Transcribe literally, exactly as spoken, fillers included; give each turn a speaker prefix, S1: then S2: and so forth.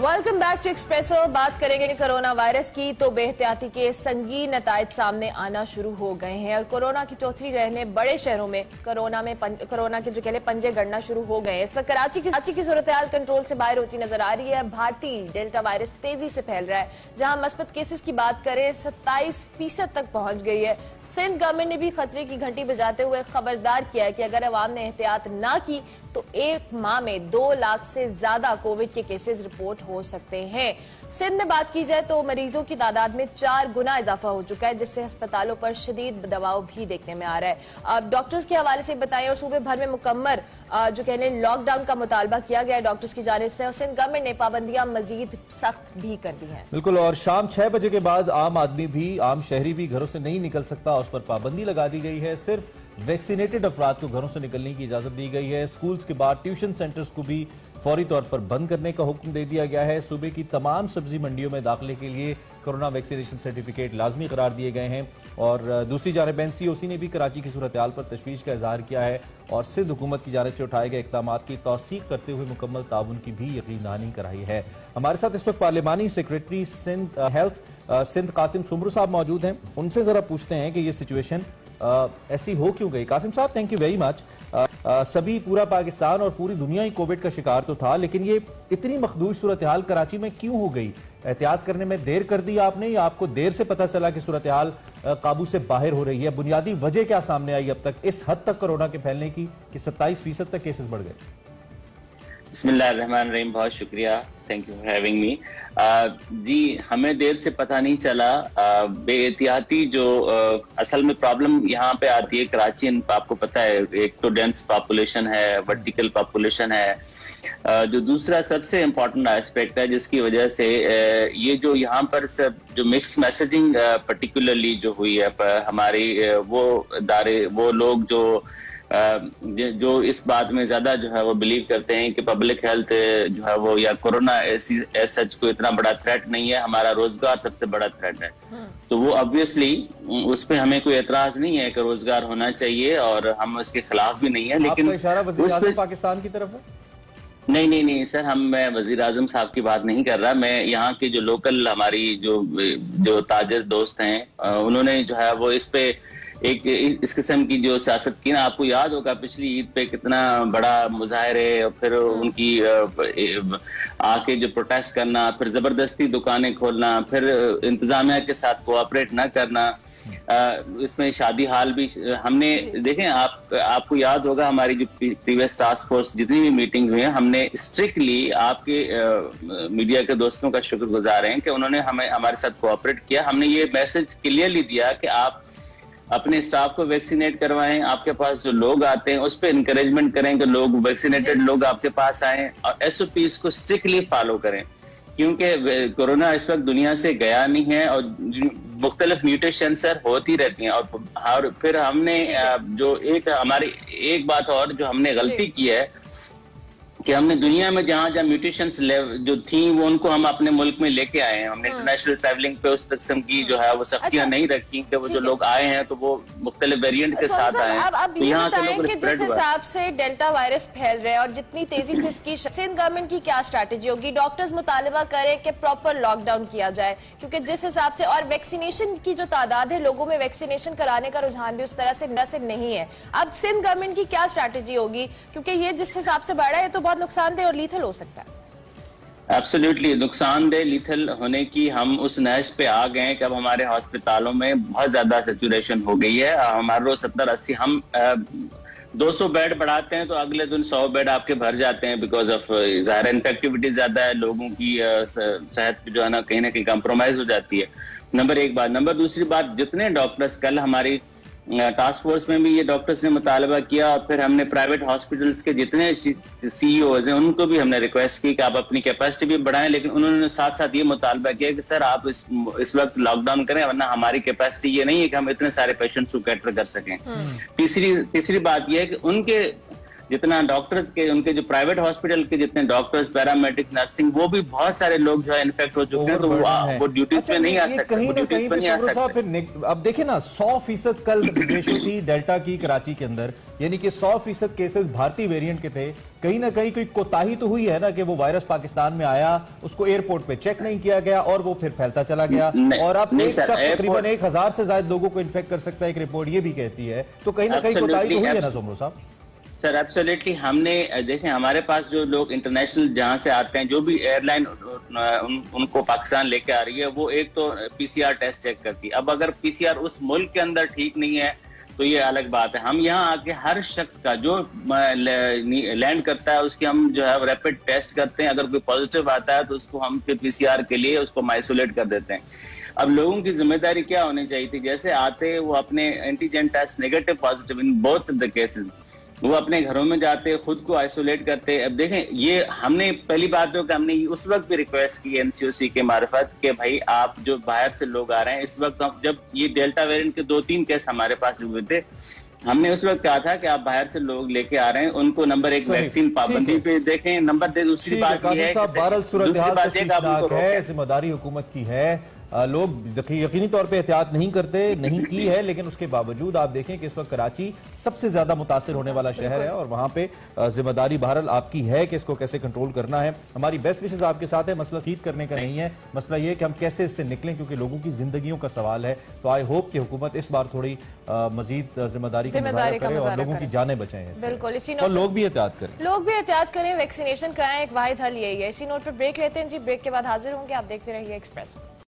S1: Welcome back to espresso. बात करेंगे corona virus की, तो बेहतियाती के संगीन नताइज सामने आना शुरू हो गए हैं और कोरोना की चौथी रहने बड़े शहरों में कोरोना में कोरोना के जो कहले पंजे गड़ना शुरू हो गए हैं। इस वक्त कराची की कराची की सूरत-ए-हाल कंट्रोल से बाहर होती नजर आ रही है। भारतीय डेल्टा वायरस तेजी से फैल रहा है। जहां मस्बत केसेस की बात करें सत्ताईस फीसद तक पहुंच गई है। सिंध गवर्नमेंट ने भी खतरे की घंटी बजाते हुए खबरदार किया है कि अगर अवाम ने एहतियात ना की तो एक माह में दो लाख से ज्यादा कोविड के केसेस रिपोर्ट हो सकते हैं। सिंध में बात की जाए तो मरीजों की तादाद में चार गुना इजाफा हो चुका है, जिससे अस्पतालों पर शदीद दबाव भी देखने में आ रहा है। अब डॉक्टर्स के हवाले से बताएं और सूबे भर में मुकम्मल जो कहने लॉकडाउन का मुतालबा किया गया है डॉक्टर्स की जानिब से, और सिंध गवर्नमेंट ने पाबंदियां मजीद सख्त भी कर दी हैं।
S2: बिल्कुल, और शाम छह बजे के बाद आम आदमी भी आम शहरी भी घरों से नहीं निकल सकता, उस पर पाबंदी लगा दी गई है। सिर्फ वैक्सीनेटेड अफराद को घरों से निकलने की इजाजत दी गई है। स्कूल्स के बाद ट्यूशन सेंटर्स को भी फौरी तौर पर बंद करने का हुक्म दे दिया गया है। सूबे की तमाम सब्जी मंडियों में दाखिले के लिए कोरोना वैक्सीनेशन सर्टिफिकेट लाजमी करार दिए गए हैं। और दूसरी जानब एनसीओसी ने भी कराची की सूरत हाल पर तशवीश का इजहार किया है और सिंध हुकूमत की जानिब से उठाए गए इक़दाम की तौसीक करते हुए मुकम्मल ताउन की भी यकीनदहानी कराई है। हमारे साथ इस वक्त पार्लिमानी सेक्रेटरी सिंध हेल्थ सिंध कासिम सुमरू साहब मौजूद हैं। उनसे जरा पूछते हैं कि ये सिचुएशन Uh, ऐसी हो क्यों गई। कासिम साहब, थैंक यू वेरी मच। सभी पूरा पाकिस्तान और पूरी दुनिया ही कोविड का शिकार तो था, लेकिन ये इतनी मखदूश सूरत हाल कराची में क्यों हो गई? एहतियात करने में देर कर दी आपने या आपको देर से पता चला कि सूरत हाल काबू से बाहर हो रही है? बुनियादी वजह क्या सामने आई अब तक इस हद तक कोरोना के फैलने की कि सत्ताईस फीसद तक केसेस बढ़ गए?
S3: बिस्मिल्लाहिर्रहमानिर्रहीम, बहुत शुक्रिया, thank you for having me. जी, हमें देर से पता नहीं चला। बेएहतियाती जो आ, असल में प्रॉब्लम यहाँ पे आती है कराची, आपको पता है एक तो डेंस पॉपुलेशन है, वर्टिकल पॉपुलेशन है, आ, जो दूसरा सबसे इम्पोर्टेंट एस्पेक्ट है जिसकी वजह से आ, ये जो यहाँ पर सब जो मिक्स मैसेजिंग पर्टिकुलरली जो हुई है हमारी, वो दारे वो लोग जो जो इस बात में ज्यादा जो है वो बिलीव करते हैं कि पब्लिक हेल्थ जो है वो या कोरोना ऐसी सच को इतना बड़ा थ्रेट नहीं है, हमारा रोजगार सबसे बड़ा थ्रेट है। तो वो ऑब्वियसली उस पर हमें कोई एतराज नहीं है कि रोजगार होना चाहिए और हम उसके खिलाफ भी नहीं है, लेकिन
S2: इशारा वज़ीर आज़म पाकिस्तान की तरफ है?
S3: नहीं नहीं नहीं सर, हम मैं वजीर आजम साहब की बात नहीं कर रहा। मैं यहाँ के जो लोकल हमारी जो जो ताजिर दोस्त हैं उन्होंने जो है वो इस पे एक इस किस्म की जो सियासत की ना, आपको याद होगा पिछली ईद पे कितना बड़ा मुजाहरे और फिर उनकी आके जो प्रोटेस्ट करना, फिर जबरदस्ती दुकानें खोलना, फिर इंतजामिया के साथ कोऑपरेट ना करना। इसमें शादी हाल भी हमने देखें। आप आपको याद होगा हमारी जो प्रीवियस टास्क फोर्स जितनी भी मीटिंग हुई है, हमने स्ट्रिक्टली आपके आ, मीडिया के दोस्तों का शुक्रगुजार हैं कि उन्होंने हमें हमारे साथ कोऑपरेट किया। हमने ये मैसेज क्लियरली दिया कि आप अपने स्टाफ को वैक्सीनेट करवाएं, आपके पास जो लोग आते हैं उस पर इंकरेजमेंट करें कि लोग वैक्सीनेटेड लोग आपके पास आएं और एसओपीज को स्ट्रिक्टली फॉलो करें, क्योंकि कोरोना इस वक्त दुनिया से गया नहीं है और मुख्तलिफ म्यूटेशन सर होती रहती हैं। और, और फिर हमने जो एक हमारी एक बात और जो हमने गलती की है कि हमने दुनिया में जहां जहां म्यूटेशंस जो थी वो उनको हम अपने मुल्क में लेके आए हैं। हमने इंटरनेशनल ट्रैवलिंग पे उस किस्म की जो है वो सख्तियां नहीं रखी कि वो जो लोग आए हैं तो वो मुख्तलिफ वेरिएंट के साथ आए हैं।
S1: अब ये बताएं कि जिस हिसाब से डेल्टा वायरस फैल रहा है और जितनी तेजी से इसकी सिंध गवर्नमेंट की क्या स्ट्रैटेजी होगी? डॉक्टर्स मुतालबा करें कि प्रॉपर लॉकडाउन किया जाए, क्योंकि जिस हिसाब से और वैक्सीनेशन की जो तादाद है, लोगों में वैक्सीनेशन कराने का रुझान भी उस तरह से न से नहीं है। अब सिंध गवर्नमेंट की क्या स्ट्रैटेजी होगी, क्योंकि ये जिस हिसाब से बढ़ा है तो नुकसानदेह और लीथल हो सकता है।
S3: एब्सोल्युटली नुकसानदेह लीथल होने की हम उस नहज पे आ गए हैं कि अब हमारे अस्पतालों में बहुत ज्यादा सैचुरेशन हो गई है। हमारे रोज सत्तर अस्सी हम दो सौ बेड बढ़ाते हैं तो अगले दिन सौ बेड आपके भर जाते हैं, बिकॉज ऑफ ज़ाहिर इन्फेक्टिविटी ज्यादा है, लोगों की सेहत जो है ना कहीं ना कहीं कंप्रोमाइज हो जाती है। नंबर एक बात। नंबर दूसरी बात, जितने डॉक्टर्स कल हमारी टास्क फोर्स में भी ये डॉक्टर्स ने मुतालबा किया और फिर हमने प्राइवेट हॉस्पिटल्स के जितने सीईओज हैं उनको भी हमने रिक्वेस्ट की कि आप अपनी कैपेसिटी भी बढ़ाएं, लेकिन उन्होंने साथ साथ ये मुतालबा किया कि सर आप इस इस वक्त लॉकडाउन करें, वरना हमारी कैपेसिटी ये नहीं है कि हम इतने सारे पेशेंट्स को कैटर कर सकें। तीसरी तीसरी बात यह है कि उनके जितना डॉक्टर्स के, उनके जो प्राइवेट हॉस्पिटल के जितने डॉक्टर्स, पैरामेडिक, नर्सिंग, वो भी बहुत सारे लोग जो है इन्फेक्ट हो चुके हैं, तो वो, वो ड्यूटीज पे नहीं आ सकते,
S2: कहीं ना कहीं पे
S3: नहीं आ सकते।
S2: फिर अब देखिए ना, सौ फीसद कल रेशो थी डेल्टा की कराची के अंदर, यानी कि सौ फीसद केसेस भारतीय वेरिएंट के थे। कहीं ना कहीं कोई कोताही तो हुई है ना कि वो वायरस पाकिस्तान में आया, उसको एयरपोर्ट पे चेक नहीं किया गया और वो फिर फैलता चला गया, और अब एक शख्स तकरीबन एक हजार से ज्यादा लोगों को इन्फेक्ट कर सकता है, एक रिपोर्ट ये भी कहती है। तो कहीं ना कहीं कोताही तो हुई है ना सोमरो साहब?
S3: सर एब्सोल्युटली, हमने देखें हमारे पास जो लोग इंटरनेशनल जहां से आते हैं, जो भी एयरलाइन उन, उनको पाकिस्तान लेके आ रही है, वो एक तो पीसीआर टेस्ट चेक करती है। अब अगर पीसीआर उस मुल्क के अंदर ठीक नहीं है तो ये अलग बात है। हम यहाँ आके हर शख्स का जो लैंड करता है उसकी हम जो है रैपिड टेस्ट करते हैं। अगर कोई पॉजिटिव आता है तो उसको हम पीसीआर के लिए उसको आइसोलेट कर देते हैं। अब लोगों की जिम्मेदारी क्या होनी चाहिए थी, जैसे आते वो अपने antigen test negative positive in both the cases, वो अपने घरों में जाते, खुद को आइसोलेट करते। अब देखें, ये हमने पहली बात तो कि हमने उस वक्त भी रिक्वेस्ट की एनसीओसी के मार्फत कि भाई आप जो बाहर से लोग आ रहे हैं, इस वक्त हम जब ये डेल्टा वेरिएंट के दो तीन केस हमारे पास हुए थे, हमने उस वक्त कहा था कि आप बाहर से लोग लेके आ रहे हैं, उनको नंबर एक वैक्सीन पाबंदी पे देखें, नंबर दे। दूसरी बात ये है कि
S2: जिम्मेदारी हुकूमत की है, लोग यकीनी तौर पे एहतियात नहीं करते, नहीं की है, लेकिन उसके बावजूद आप देखें कि इस वक्त कराची सबसे ज्यादा मुतासिर होने वाला शहर है और वहां पे जिम्मेदारी बहरहाल आपकी है कि इसको कैसे कंट्रोल करना है। हमारी बेस्ट विशेष आपके साथ है, मसला सीट करने का नहीं है, मसला ये कि हम कैसे इससे निकलें, क्योंकि लोगों की जिंदगियों का सवाल है। तो आई होप कि हुकूमत इस बार थोड़ी मजीद जिम्मेदारी का मुजाहरा करे और लोगों की जानें बचाएं,
S1: बिल्कुल, इसी
S2: और लोग भी एहतियात करें
S1: लोग भी एहतियात करें, वैक्सीनेशन कराएं, एक वाहिद हल यही है। इसी नोट पर ब्रेक लेते हैं जी, ब्रेक के बाद हाजिर होंगे, आप देखते रहिए एक्सप्रेस।